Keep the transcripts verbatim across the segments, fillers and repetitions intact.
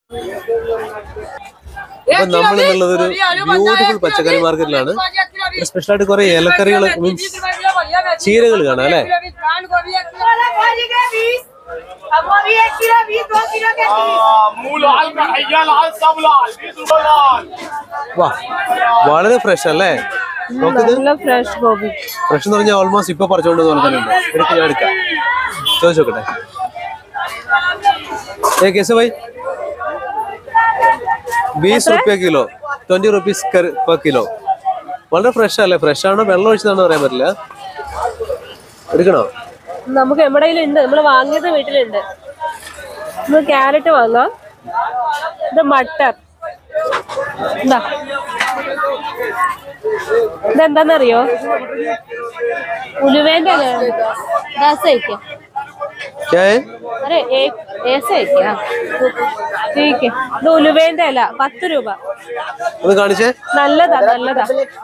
അപ്പൊ നമ്മളിന്നുള്ളതൊരു ബ്യൂട്ടിഫുൾ പച്ചക്കറി മാർക്കറ്റിലാണ്. സ്പെഷ്യൽ ആയിട്ട് കുറെ ഇലക്കറികൾ മീൻസ് ചീരകൾ കാണാം അല്ലെ. വളരെ ഫ്രഷ് അല്ലേ? ഫ്രഷ് എന്ന് പറഞ്ഞാൽ ഓൾമോസ്റ്റ് ഇപ്പൊ പറിച്ചോണ്ട് പോലെ തന്നെ ഉണ്ട്. എടുത്ത് ഞാൻ എടുക്കാം, ചോദിച്ചു നോക്കട്ടെ. ഏ कैसे भाई? बीस रुपये kilo, twenty rupees per kilo. വളരെ ഫ്രഷ് അല്ലേ? ഫ്രഷ് ആണോ വെള്ളം ഒഴിച്ചതാണോ പറയാൻ പറ്റില്ല. എടുക്കണോ? നമുക്ക് എവിടെയെങ്കിലും ഉണ്ട്, നമ്മൾ വാങ്ങിയത് വീട്ടിലുണ്ട്. നമുക്ക് ക്യാരറ്റ് വാങ്ങാം. ഇത് മട്ടർ. എന്താ ഇതെന്താന്നറിയോ? ഉലുവേന്റെ ഇത് ഉലുവേന്റെ അല്ല, പത്ത് രൂപ. നല്ലതാ നല്ലതാ.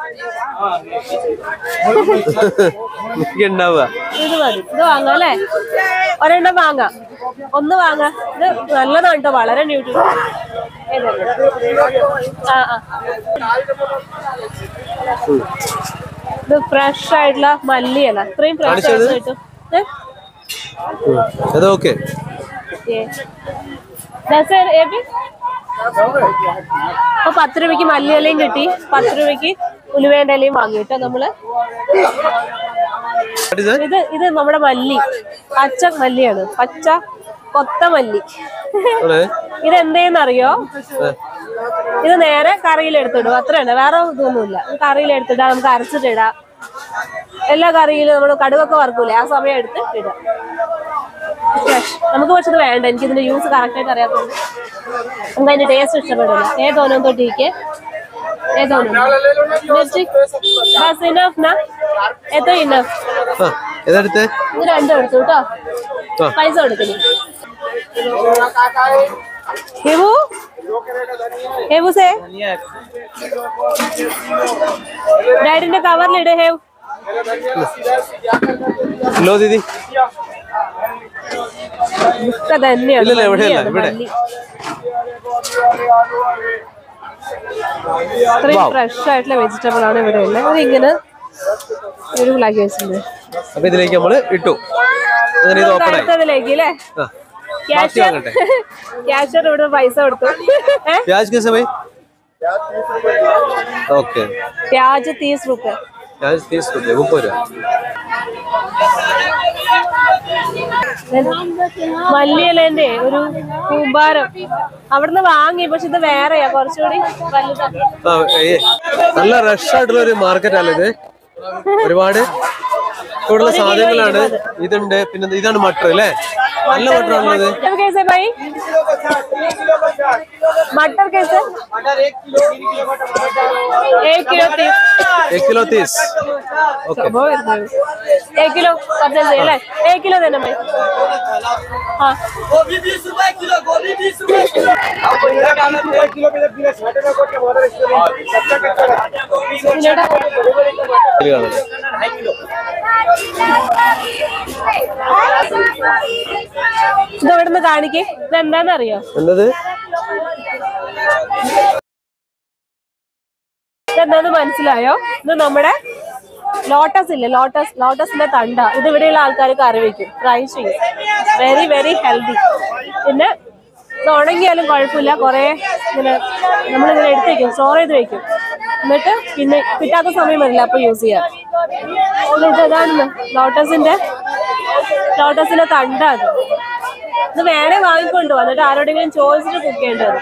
ഇത് മതി, ഇത് വാങ്ങാം അല്ലേ? ഒരെണ്ണം വാങ്ങാം, ഒന്ന് വാങ്ങാം. ഇത് നല്ലതാണ് കേട്ടോ, വളരെ ന്യൂട്രിഷൻ. ആ ആ ഇത് ഫ്രഷ് ആയിട്ടുള്ള മല്ലിയല്ല, ഇത്രയും ഫ്രഷ് ആയിട്ട് കിട്ടും. അപ്പൊ പത്ത് രൂപയ്ക്ക് മല്ലിയിലയും കിട്ടി, പത്ത് രൂപയ്ക്ക് ഉലുവേന്റെ ഇലയും വാങ്ങി കേട്ടോ നമ്മള്. ഇത് ഇത് നമ്മുടെ മല്ലി, പച്ച മല്ലിയാണ്, പച്ച കൊത്ത മല്ലി. ഇതെന്തേന്നറിയോ? ഇത് നേരെ കറിയിൽ എടുത്തിടും, അത്രയാണ്, വേറെ ഇതൊന്നുമില്ല. കറിയിൽ എടുത്തിടാം, നമുക്ക് അരച്ചിട്ടിടാം. എല്ലാ കറിയിലും നമ്മൾ കടുകൊക്കെ വറുക്കൂലേ, ആ സമയം എടുത്ത് ഇടാം. നമുക്ക് പക്ഷെ ഇത് വേണ്ട, എനിക്ക് ഇതിന്റെ യൂസ് കറക്റ്റ് ആയിട്ട് അറിയാത്തതുകൊണ്ട് നമുക്ക് അതിന്റെ ടേസ്റ്റ് ഇഷ്ടപ്പെടില്ല. ഏതോനോ തൊട്ടിക്ക് ഏതോനോ ഏതോ ഇനഫ്. ഇത് രണ്ടും എടുത്തു കേട്ടോ, പൈസ കൊടുക്കുന്നു. हेवू हेवू से ഡാഡിന്റെ കവറിലിട്. ഹേവ് लो दीदी തന്നെയാണ്. ഇത്രയും ഫ്രഷ് ആയിട്ടുള്ള വെജിറ്റബിൾ ആണ് ഇവിടെ ഉള്ളത്. അത് ഇങ്ങനെ ഒരു ഫ്ലാഗ് വെച്ചിട്ടുണ്ട്. അപ്പൊ ഇതിലേക്ക് നമ്മള് ഇട്ടു. അടുത്തതിലേക്ക് അല്ലേ? ക്യാഷർ ഇവിടെ പൈസ കൊടുത്തു. प्याज कैसे भाई? ओके, प्याज तीस रुपए. प्याज तीस रुपए ऊपर है. മല്ലിയിലേന്റെ ഒരു കൂമ്പാരം അവിടുന്ന് വാങ്ങി, പക്ഷെ ഇത് വേറെയാ, കുറച്ചുകൂടി വലുതാ. നല്ല റഷ് ആയിട്ടുള്ള ഒരു മാർക്കറ്റ് അല്ലേ ഇത്. ഒരുപാട് ഇവിടെയുള്ള സാധനങ്ങളാണ്. ഇതുണ്ട്, പിന്നെ ഇതാണ് മട്ടർ അല്ലേ? നല്ല മട്ടർ ആണുള്ളത്. मटर कैसे? एक किलो तीस. एक किलो तीस. ओके, एक किलो पचास है ले. एक किलो देना भाई. हाँ, गोभी बीस रुपए किलो. गोभी बीस रुपए किलो. आपको इधर डालना तो एक किलो में बिना छाटे में कोट के मॉडल रेस्टोरेंट कच्चा कच्चा गोभी ढाई किलो. ഇത് ഇവിടുന്ന് കാണിക്കേ. ഇത് എന്താന്നറിയോ? എന്നത് ഇതെന്താന്ന് മനസ്സിലായോ? ഇത് നമ്മുടെ ലോട്ടസ് ഇല്ലേ, ലോട്ടസ് ലോട്ടസിന്റെ തണ്ട. ഇത് ഇവിടെയുള്ള ആൾക്കാർ കറി വെക്കും, ഫ്രൈ ചെയ്യും. Very very healthy. പിന്നെ ഇത് ഉണങ്ങിയാലും കുഴപ്പമില്ല, കുറെ ഇങ്ങനെ നമ്മളിങ്ങനെ എടുത്ത് വെക്കും, സ്റ്റോർ ചെയ്ത് വെക്കും. എന്നിട്ട് പിന്നെ കിട്ടാത്ത സമയം വരില്ല, അപ്പൊ യൂസ് ചെയ്യാം. എന്നിട്ട് ഇതാണ് ലോട്ടസിന്റെ ലോട്ടസിന്റെ തണ്ട. അത് ഇത് വേറെ വാങ്ങിക്കൊണ്ടു വന്നിട്ട് ആരോടെങ്കിലും ചോദിച്ചിട്ട് കുക്ക് ചെയ്യേണ്ടത്.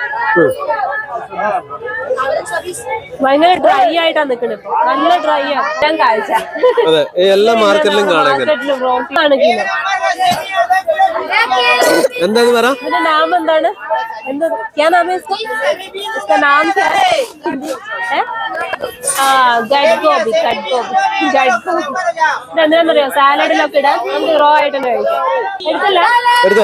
ഭയങ്കര ഡ്രൈ ആയിട്ടാ നിക്കണത്, നല്ല ഡ്രൈ ആ. ഞാൻ കാഴ്ച എല്ലാ മാർക്കറ്റിലും കാണിക്കില്ല. ഇതിന്റെ നാം എന്താണ്? എന്ത് ക്യാ നാം है इसका? इसका नाम क्या है? ആ ഗഡ് ഗോബി. ഗഡ് ഗോബി ഗഡ് ഗോബി ഇതെന്താന്നറിയോ? സാലഡിലൊക്കെ ഇടാൻ നമുക്ക് റോ ആയിട്ട് തന്നെ കഴിക്കാം. എടുത്തല്ല എടുത്തോ?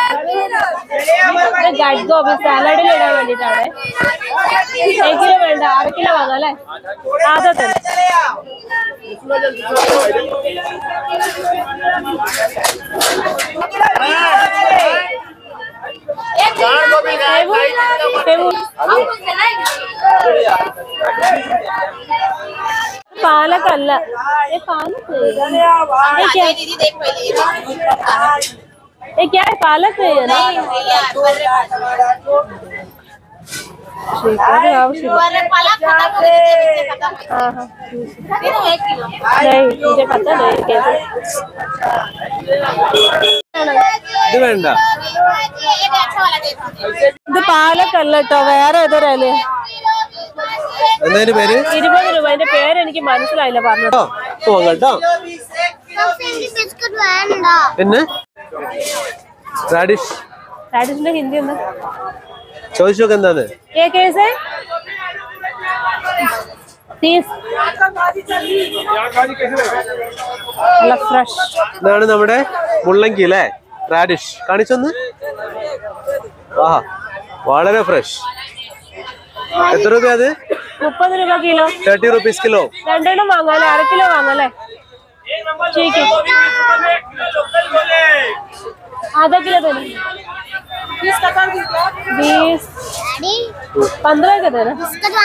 ഗഡ് ഗോബി സാലഡിൽ ഇടാൻ വേണ്ടിട്ടാണ്. एक किलो വേണ്ട, അര കിലോ വാങ്ങാം അല്ലേ? അതെ തന്നെ. पालक अल्ल ये पालक ये क्या ये क्या है पालक है ना ठीक है हाँ हाँ नहीं मुझे पता नहीं कैसे ഇത് വേണ്ട ഇത് പാലക്കല്ല കേട്ടോ വേറെ ഏതൊരല്ലേ എന്താ പേര് ഇരുപത് രൂപ അതിന്റെ പേര് എനിക്ക് മനസ്സിലായില്ല പറഞ്ഞോ കേട്ടോ പിന്നെ റാഡിഷ് റാഡിഷിന്റെ ഹിന്ദി എന്താ ചോദിച്ചു നോക്ക് എന്താണ് ये कैसे तीस ഫ്രഷ് ഇതാണ് നമ്മുടെ മുള്ളങ്കി അല്ലേ റാഡിഷ് കാണിച്ചൊന്ന് ആഹാ വളരെ ഫ്രഷ് എത്ര രൂപ അത് മുപ്പത് രൂപ കിലോ തേർട്ടി റുപ്പീസ് കിലോ രണ്ടെണ്ണം വാങ്ങാല്ലേ അര കിലോ വാങ്ങാല്ലേ आधा किलो देना बीस पंद्रह का देना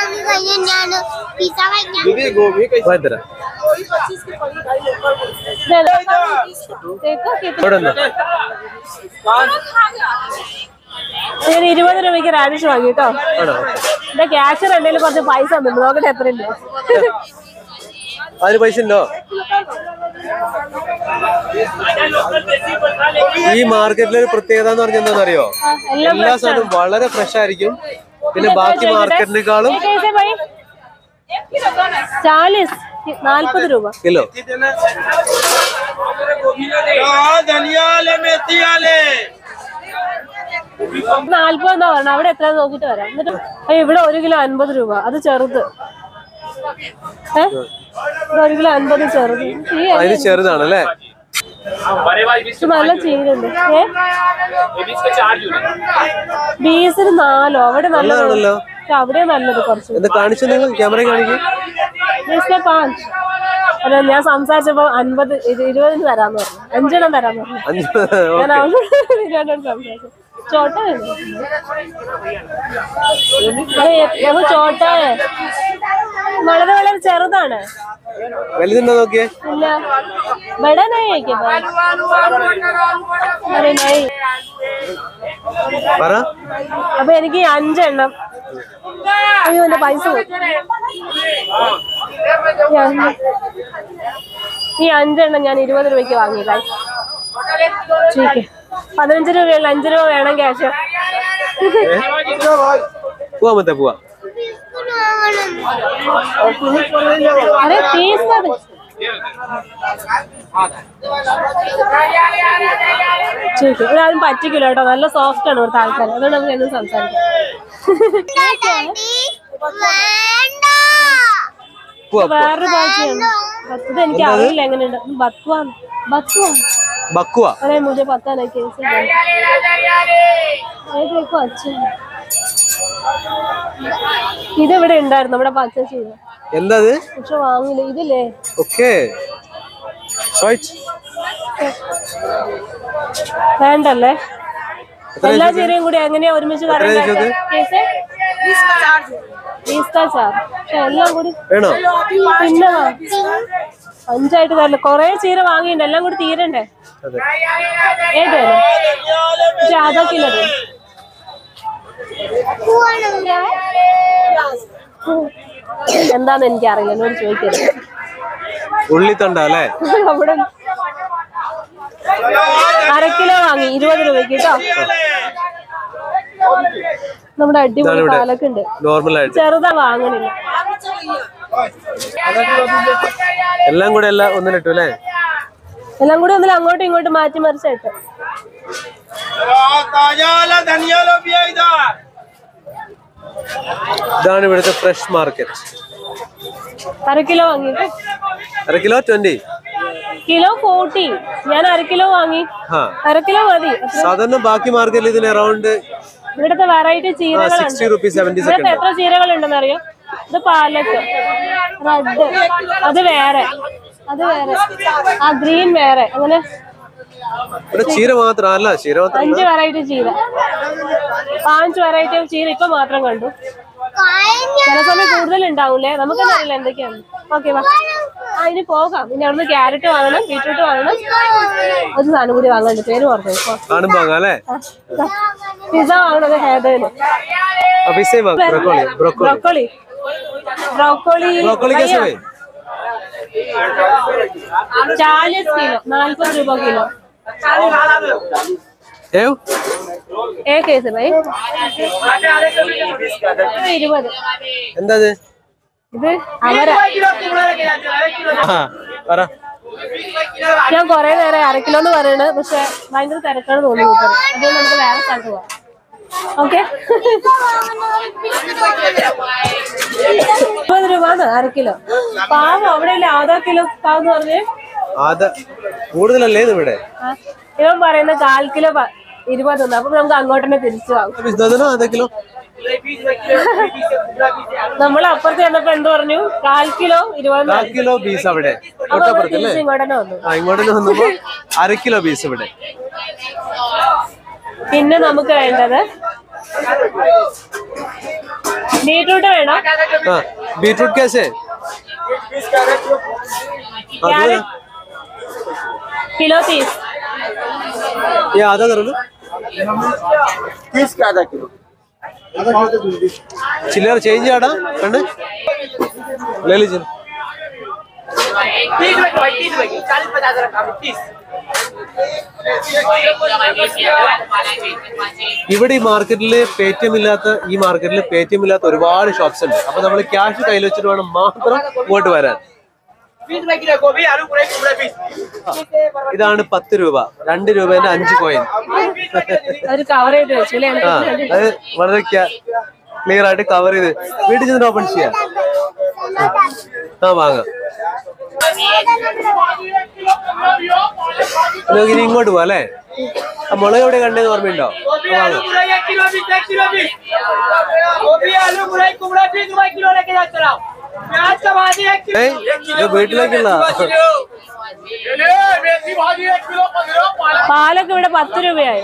देखो कितना ഞാൻ ഇരുപത് രൂപയ്ക്ക് റാഡിഷ് വാങ്ങി കേട്ടോ എന്റെ ക്യാഷ് രണ്ടേലും കുറച്ച് പൈസ തന്നു നോക്കട്ടെ എത്ര ഉണ്ട് അതിന് പൈസ ഉണ്ടോ ഈ മാർക്കറ്റിലെ ഒരു പ്രത്യേകത എന്ന് പറഞ്ഞാൽ എന്താണെന്നറിയോ എല്ലാ സാധനവും വളരെ ഫ്രഷ് ആയിരിക്കും പിന്നെ ബാക്കി മാർക്കറ്റിനേക്കാളും ചാलीस നാല്പത് രൂപ കിലോ നാല്പതെന്നാ പറഞ്ഞ അവിടെ എത്ര നോക്കിട്ട് വരാം എന്നിട്ട് ഇവിടെ ഒരു കിലോ അൻപത് രൂപ അത് ചെറുത് ഏഹ് ഒരു കിലോ അൻപത് ചെറുത് അതിന് ചെറുതാണല്ലേ നല്ല ചീരുണ്ട് ബീസിന് നാലോ അവിടെ നല്ലതാണല്ലോ അവിടെ നല്ലത് കുറച്ച് കാണിച്ചു നിങ്ങൾ ക്യാമറ കാണിക്കും പാഞ്ച് അല്ല ഞാൻ സംസാരിച്ചപ്പോ അൻപത് ഇരുപതിന് തരാന്ന് പറഞ്ഞു അഞ്ചെണ്ണം തരാന്ന് പറഞ്ഞു ഞാൻ അവരോട് സംസാരിച്ചു ചോട്ടാ ചോട്ടാ വളരെ വളരെ ചെറുതാണ് വലുതുണ്ടോ നോക്കിയേ ഇല്ല ബड़ा नहीं है क्या अरे नहीं പറ അപ്പൊ എനിക്ക് അഞ്ചെണ്ണം അയ്യോ എന്റെ പൈസ ഈ അഞ്ചെണ്ണം ഞാൻ ഇരുപത് രൂപയ്ക്ക് വാങ്ങിയില്ല പതിനഞ്ച് രൂപയുള്ള അഞ്ച് രൂപ വേണം ക്യാഷ് പോവാ മറ്റേ പോവാ अरे तीस का ഇതാരും പറ്റിക്കില്ല കേട്ടോ നല്ല സോഫ്റ്റ് ആണ് ഇവിടുത്തെ ആൾക്കാർ അതുകൊണ്ട് നമുക്ക് എന്നും സംസാരിക്കാം വേറൊരു ഭാഷയാണ് ഇത് എനിക്ക് അറിയില്ല എങ്ങനെയുണ്ട് ബത്വ ബത്വ ബക്വ अरे मुझे पता नहीं कैसे देखो अच्छा ഇത് ഇവിടെ ഉണ്ടായിരുന്നു നമ്മുടെ പർച്ചേസ് ചെയ്തു എന്താ പക്ഷെ വാങ്ങില്ല ഇതില്ലേ ഓക്കേ വേണ്ടല്ലേ എല്ലാ ചീരയും കൂടി എങ്ങനെയാ ഒരുമിച്ച് കറി എല്ലാം കൂടി പിന്നെ അഞ്ചായിട്ട് തരില്ല കൊറേ ചീര വാങ്ങിയിട്ടുണ്ട് എല്ലാം കൂടി തീരണ്ടേ ഏത് പക്ഷെ അതാ കിലോ എന്താന്ന് എനിക്കറിയില്ല എന്നോട് ചോദിക്കരുത് ഉള്ളിത്തണ്ടല്ലേ അവിടെ അര കിലോ വാങ്ങി ഇരുപത് രൂപയ്ക്ക് കേട്ടോ നമ്മുടെ അടിപൊളി പാലൊക്കെ ഉണ്ട് ചെറുതാ വാങ്ങണില്ല എല്ലാം കൂടെ എല്ലാം ഒന്നിലിട്ടു അല്ലേ എല്ലാം കൂടി ഒന്നിൽ അങ്ങോട്ടും ഇങ്ങോട്ടും മാറ്റി മറിച്ചിട്ട് ഇതാണ് ഇവിടുത്തെ ഫ്രഷ് മാർക്കറ്റ് അര കിലോ വാങ്ങിട്ട് അര കിലോ ട്വന്റി കിലോ ഫോർട്ടി ഞാൻ അര കിലോ വാങ്ങി അര കിലോ മതി സാധാരണ ബാക്കി മാർക്കറ്റിൽ ഇതിന് അറൗണ്ട് ഇവിടുത്തെ വെറൈറ്റി ചീരകളുണ്ട് ഇവിടുത്തെ എത്ര ചീരകളുണ്ടെന്ന് അറിയോ ഇത് പാലക്ക് റെഡ് അത് വേറെ അത് വേറെ ആ ഗ്രീൻ വേറെ അങ്ങനെ ഇവിടെ ചീര മാത്രം അല്ല, ചീര മാത്രം അഞ്ച് വെറൈറ്റി ചീര, പാഞ്ച് വെറൈറ്റി ഓഫ് ചീര ഇപ്പൊ മാത്രം കണ്ടു. ചില സമയം കൂടുതൽ ഉണ്ടാവൂലേ, നമുക്കൊന്നും അറിയില്ല എന്തൊക്കെയാണ്. ഓക്കെ വാ, ആ ഇനി പോകാം. ഇനി അവിടുന്ന് ക്യാരറ്റ് വാങ്ങണം, ബീട്രൂട്ട് വാങ്ങണം, ഒരു സാധനം കൂടി വാങ്ങാനുണ്ട്, പേര് ഓർമ്മ. പിസ്സ വാങ്ങണത് ഹേദയില്. ബ്രോക്കോളി ബ്രോക്കോളി ചാलीस किलो, नाल्पद രൂപ കിലോ. एक कैसे भाई? ഇരുപത്. എന്താ ഇത്? അവര ഞാൻ കൊറേ നേരം അര കിലോ എന്ന് പറയണത്, പക്ഷെ ഭയങ്കര തിരക്കാണ് തോന്നുന്നു. അതുകൊണ്ട് നമുക്ക് വേറെ സ്ഥലത്ത് പോവാം. ഓക്കെ, ഇരുപത് രൂപ അര കിലോ. പാവം അവിടെ അല്ലേ ആധാ കിലോ പാവം എന്ന് പറഞ്ഞേ. കൂടുതലല്ലേ ഇവിടെ? ഇവൻ പറയുന്ന കാൽ കിലോ ഇരുപതൊന്ന്. അപ്പൊ നമുക്ക് അങ്ങോട്ട് തന്നെ തിരിച്ചു വാങ്ങും. നമ്മൾ അപ്പുറത്ത് ചെന്നപ്പോ എന്ത് പറഞ്ഞു? കാൽ കിലോ ഇരുപത് കിലോ ബീസ് അവിടെ ഇങ്ങോട്ടന്നെ വന്നു. ഇങ്ങോട്ടന്നെ വന്നപ്പോ അര കിലോ ബീസ് ഇവിടെ. പിന്നെ നമുക്ക് വേണ്ടത് ബീട്രൂട്ട് വേണം. ബീട്രൂട്ട് कैसे? किलो तीस. ये आधा करो ना, तीस का आधा किलो. चिल्लर चेंज आड़ा कण्ड ले लीजिए. ഇവിടെ ഈ മാർക്കറ്റില് പേടിഎം ഇല്ലാത്ത ഈ മാർക്കറ്റിൽ പേടിഎം ഇല്ലാത്ത ഒരുപാട് ഷോപ്സ് ഉണ്ട്. അപ്പൊ നമ്മൾ ക്യാഷ് കയ്യിൽ വെച്ചിട്ട് വേണം മാത്രം ഇങ്ങോട്ട് വരാൻ. ഇതാണ് പത്ത് രൂപ, രണ്ട് രൂപേന്റെ അഞ്ച് കോയിൻ. അത് വളരെ ക്ലിയർ ആയിട്ട് കവർ ചെയ്ത് വീട്ടിൽ ചെന്നിട്ട് ഓപ്പൺ ചെയ്യാം. ആ വാങ്ങാം. ഇനി ഇങ്ങോട്ട് പോവാ അല്ലേ? ആ മുളക് എവിടെ കണ്ടെന്ന് ഓർമ്മയുണ്ടോ? വീട്ടിലേക്കുള്ള പാലൊക്കെ ഇവിടെ പത്ത് രൂപയായി.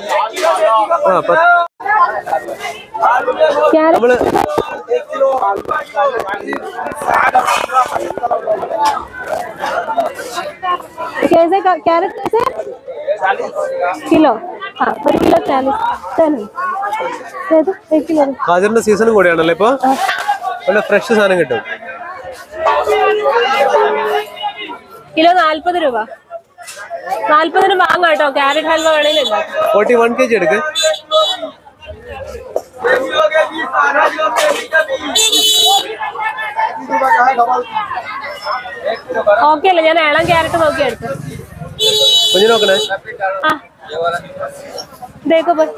നമ്മള് कैसे कैरेट कैसे किलो? हाँ ഒരു കിലോ चालीस. एक किलो. ഗാജറിന്റെ സീസണും കൂടെയാണല്ലോ ഇപ്പൊ. നല്ല ഫ്രഷ് സാധനം കിട്ടും. കിലോ നാല്പത് രൂപ. നാല്പതിന് വാങ്ങാം കേട്ടോ. ക്യാരറ്റ് ഹൽവ വേണേലില്ല. ഫോർട്ടി വൺ കെ ജി എടുക്ക്. ഓക്കെ അല്ലേ? ഞാൻ ഏളം ക്യാരറ്റ് നോക്കി എടുത്തു. കുഞ്ഞു നോക്കണേ. ആ देखो बस.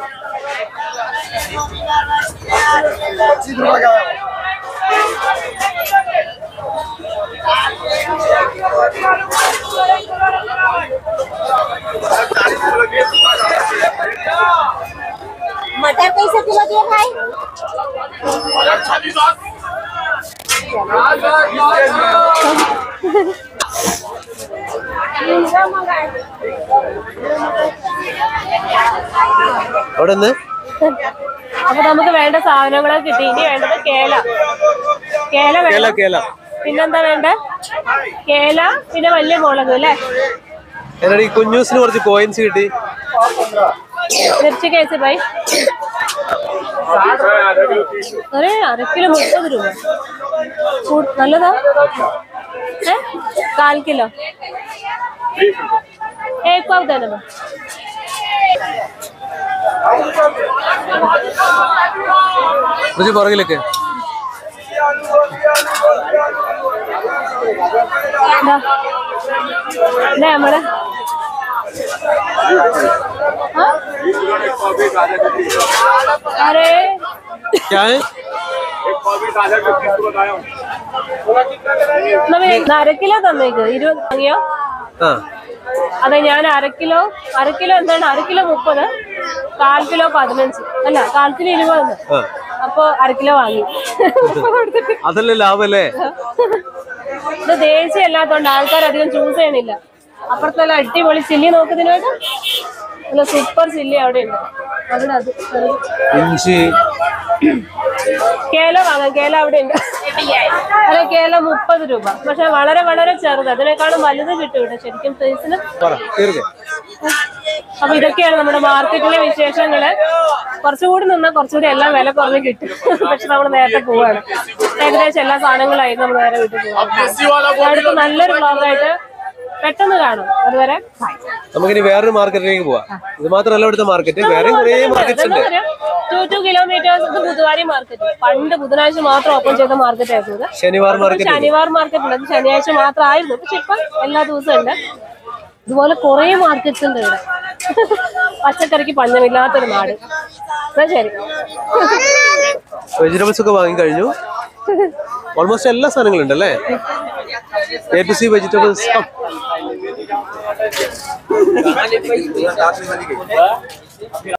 मटर कैसे किलो दिए भाई? അവിടെ നിന്ന് അപ്പൊ നമുക്ക് വേണ്ട സാധനങ്ങളൊക്കെ കിട്ടി. ഇനി വേണ്ടത് കേല. കേല വേണം. പിന്നെന്താ വേണ്ട? കേല, പിന്നെ വലിയ മുളക് അല്ലേ? എന്നോട് ഈ കുഞ്ഞൂസിന് കുറച്ച് കോയിൻസ് കിട്ടി. മിർച്ചി കേസ് ഭായി അരേ അര കിലോ മുപ്പത് രൂപ. നല്ലതാ. ഏ കാൽ കിലോ एक पाव देना बा. मुझे പുറകിലേക്ക് നമ്മള് अरे क्या है? അര കിലോ തന്നേക്ക്. ഇരുപത് വാങ്ങിയോ? അതെ, ഞാൻ അര കിലോ അര കിലോ എന്താണ് അര കിലോ മുപ്പത്, കാൽ കിലോ പതിനഞ്ച്, അല്ല കാൽ കിലോ ഇരുപത്. അപ്പൊ അര കിലോ വാങ്ങി. അതല്ലേ ലാഭല്ലേ? ഇത് ദേശീയ അല്ലാത്തോണ്ട് ആൾക്കാർ അധികം ചൂസ് ചെയ്യണില്ല. അപ്പുറത്തെ നല്ല അടിപൊളി ചില്ലി നോക്കുന്നതിനായിട്ട് നല്ല സൂപ്പർ ചില്ലി അവിടെ ഉണ്ട്. അവിടെ അത് ഇഞ്ചി കേല വാങ്ങാം. കേല അവിടെ ഉണ്ട്. അതെ, കേല മുപ്പത് രൂപ. പക്ഷെ വളരെ വളരെ ചെറുത്, അതിനേക്കാളും വലുത് കിട്ടും ഇവിടെ ശരിക്കും സൈസിന്. അപ്പൊ ഇതൊക്കെയാണ് നമ്മുടെ മാർക്കറ്റിലെ വിശേഷങ്ങള്. കുറച്ചുകൂടി നിന്നാൽ കുറച്ചുകൂടി എല്ലാം വില കുറഞ്ഞ് കിട്ടും. പക്ഷെ നമ്മൾ നേരത്തെ പോവാണ്. ഏകദേശം എല്ലാ സാധനങ്ങളായിട്ട് നമ്മൾ നേരെ വീട്ടിൽ പോവാണ്. അടുത്ത് നല്ലൊരു വ്ളോഗായിട്ട് പെട്ടെന്ന് കാണും. അതുവരെ നമുക്കിനി വേറൊരു മാർക്കറ്റിലേക്ക് പോവാം. ഇത് മാത്രമല്ല ഇവിടുത്തെ മാർക്കറ്റ്, വേറെ കുറേ മാർക്കറ്റ്സ് ഉണ്ട്. Two two kilometres. ഇത് ബുധവാരി മാർക്കറ്റ്. പണ്ട് ബുധനാഴ്ച മാത്രം ഓപ്പൺ ചെയ്ത മാർക്കറ്റ് ആയിരുന്നു ഇത്. ശനിവാർ മാർക്കറ്റ് ശനിവാർ മാർക്കറ്റ് ഉണ്ട്. അത് ശനിയാഴ്ച മാത്രമായിരുന്നു. പക്ഷെ ഇപ്പൊ എല്ലാ ദിവസവും ഉണ്ട്. ഇതുപോലെ കുറെ മാർക്കറ്റ്സ് ഉണ്ട് ഇവിടെ. പച്ചക്കറിക്ക് പഞ്ഞമില്ലാത്തൊരു നാട്. എന്നാ ശരി. വെജിറ്റബിൾസ് ഒക്കെ വാങ്ങി കഴിഞ്ഞു. ഓൾമോസ്റ്റ് എല്ലാ സാധനങ്ങളും ഉണ്ട് അല്ലേ? A to C vegetables.